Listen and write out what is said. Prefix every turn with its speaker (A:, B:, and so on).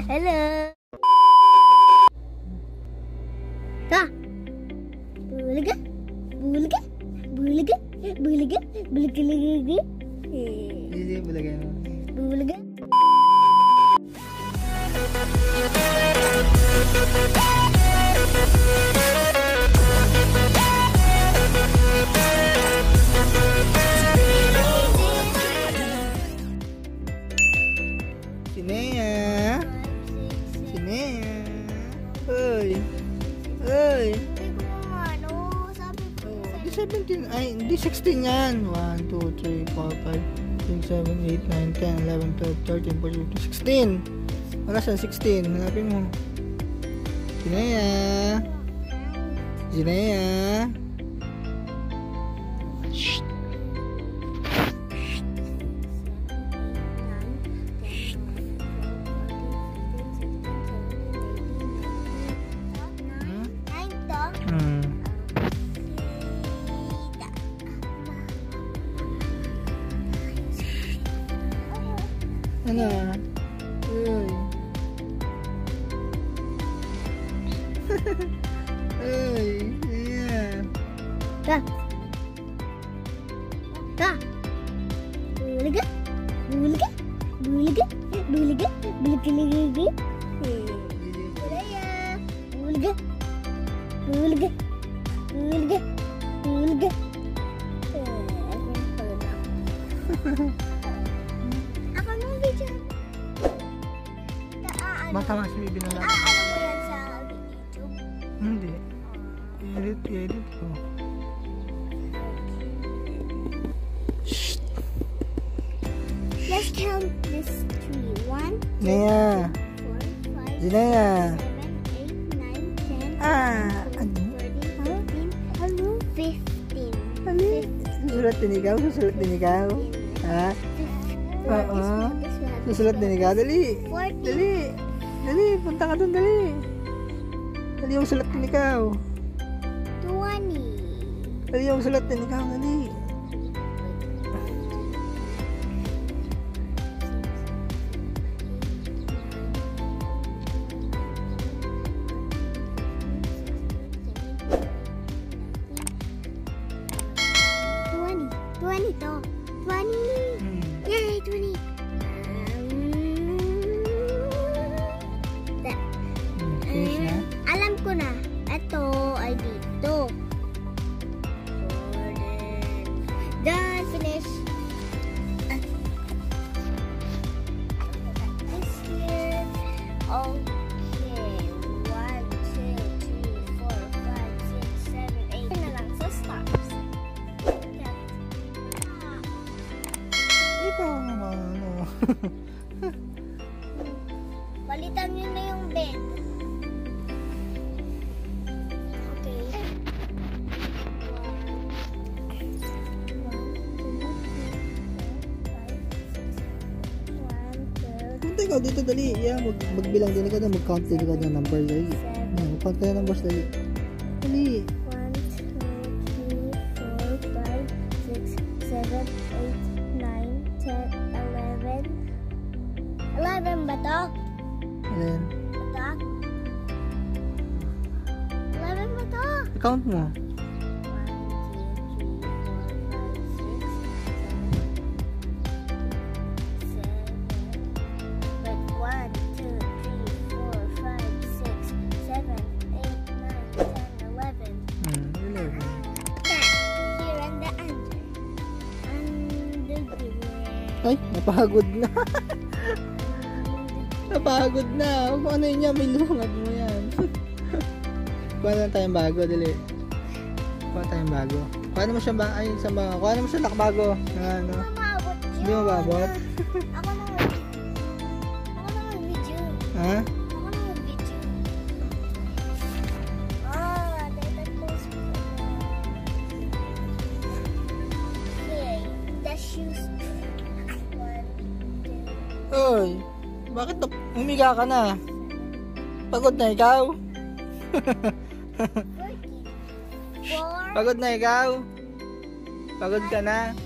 A: Hello. Ta. Bulaga. Bulaga. Bulaga. Bulaga. Bulaga.
B: Hindi bulaga mo.
A: Bulaga.
B: Sinea. Sinea. Hoy. Hoy. Di 17. Ay, hindi 16 yan. 1, 2, 3, 4, 5, 6, 7, 8, 9, 10, 11, 12, 13, 14, 15, 16. Wala siya, 16. Hanapin mo. Sinea. Sinea. Shh. Ano? Uy. Uy. Yeah.
A: Ta. Ta. Bulaga. Bulaga. Bulaga. Bulaga. Bulaga. Bulaga. Bulaga. Bulaga. Bulaga.
B: Matama si Bibi na lang.
A: Ano mo yan sa YouTube?
B: Hindi. I-edit ko. Shh.
A: Let's count this tree. 1, 2,
B: Nea.
A: 4, 5,
B: Zinea.
A: 7, 8, 9, 10,
B: Ah.
A: 14, 15.
B: Ano? Susulat din ikaw? Susulat din ikaw? Ha? Oo. Susulat din ikaw? Dali.
A: 14.
B: Dali. Dali. Punta ka doon. Dali. Dali yung sulat din ikaw.
A: 20.
B: Dali yung sulat din ikaw. Dali.
A: To 20. Yay, 20.
B: Finish na?
A: Alam ko na. Ito ay dito. Done. Finish. This here. Okay. 1, 2, 3, 4, 5, 6, 7, 8. Na lang sa stops.
B: Ikaw naman.
A: Balitan nyo na yung bed. Okay.
B: Punta ikaw dito, dali. Yeah, magbilang din ikaw na. Mag-count din ikaw ng number, dali. Mag-count ka ng numbers, dali. Dali.
A: 1, 2, 3, 4, 5, 6, 7, 8, 9, 10, 11. 11 ba to?
B: Ayan.
A: Ito? 11 ba to?
B: Count mo.
A: 1, 2, 3, 4, 5, 6, 7, 8, 9, 10, 11. Wait, 1, 2, 3, 4, 5, 6, 7, 8, 9, 10, 11.
B: 11.
A: Here and the under. Under the bed.
B: Ay, napagod na. Napagod na. Kung ano yun yan, may lungag mo yan. Kuha na tayong bago, dali. Kuha tayong bago. Kuha mo siya ba? Ay, saan ba? Kuha mo siya lakbago. Ano? Hindi mo babot?
A: Ako na mag-video.
B: Ha?
A: Ako na mag-video. Ah, data post ko. Okay, the shoes. 1, 2.
B: Oy, bakit humiga ka na? Pagod na ikaw?
A: 4.
B: Pagod na ikaw? Pagod ka na?